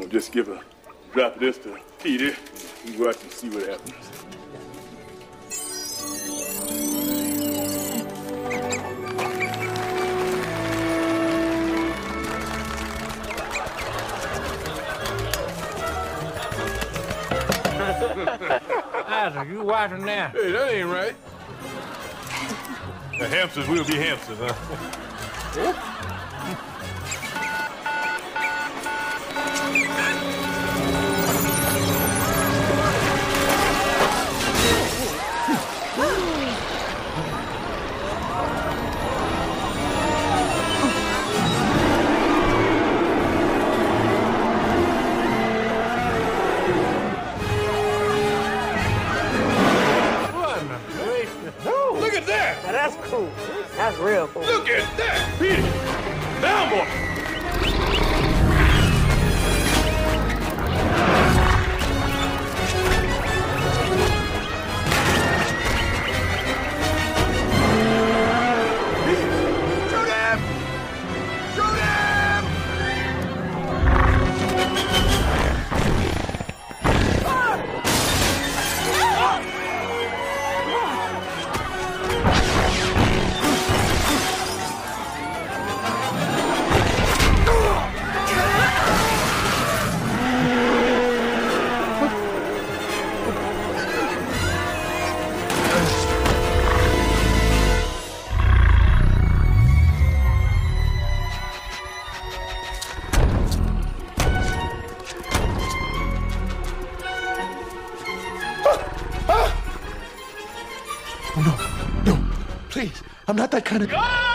gonna just give a drop of this to Petey. You can go out and see what happens. Isaac, you watching now? Hey, that ain't right. The hamsters will be hamsters, huh? Look at that! Now that's cool. That's real cool. Look at that! Petey! Down, boy! Shoot him! Shoot him! Oh, no, no, please, I'm not that kind of...